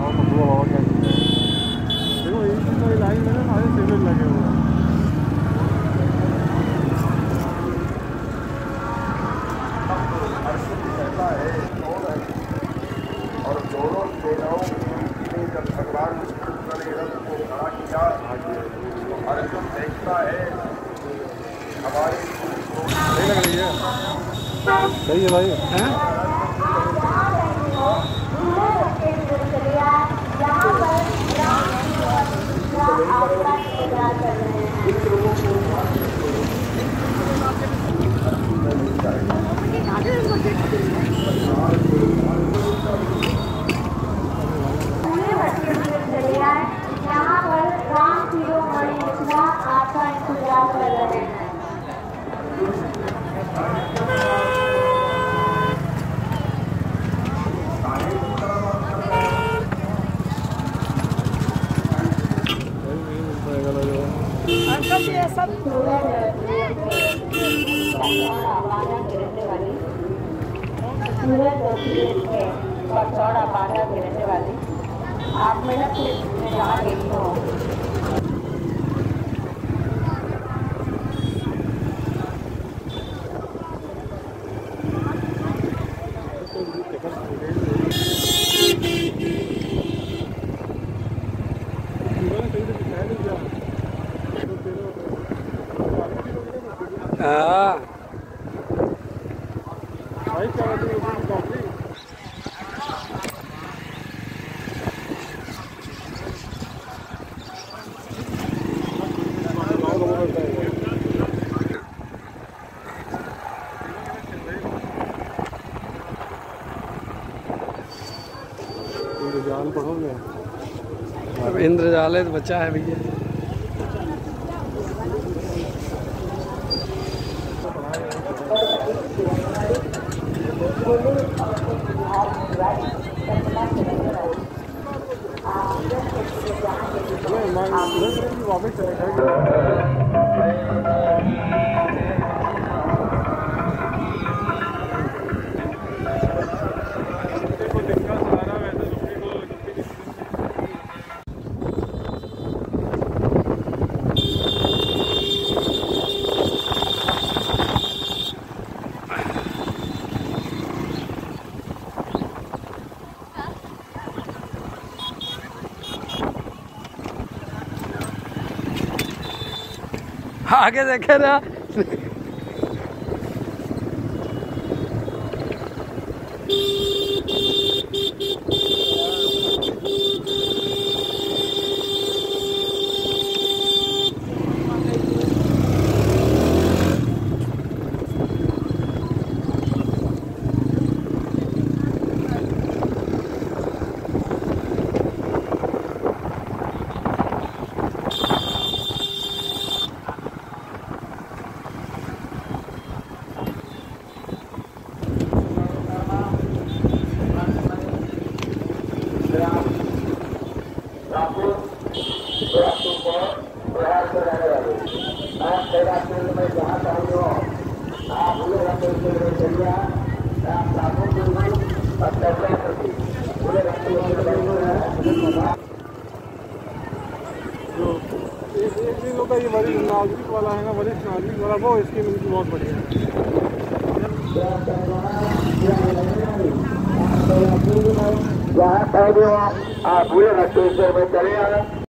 देखो ये लाइन में ना सारे सिग्नल लगे हुए हैं। और दोनों सेनाओं ने जब भगवान कृष्ण ने रथ को खड़ा किया, अर्जुन देखता है हमारे सही लग रही है, सही है भाई हैं? यहाँ पर राम शिरोमणि मिश्रा आपका इंतजार कर रहे हैं। चौड़ा बांधा गिरने वाली आप मेहनत से जहाँ गई हो। इंद्रजाल पढ़ोगे? अब इंद्रजाल है तो बच्चा है भैया। वापस चलेगा। आगे देखे ना। ये वरिष्ठ नागरिक वाला है ना, वरिष्ठ नागरिक वाला वो इसकी मिलती बहुत बढ़िया है। जहाँ पूरे रास्ते में चले आए।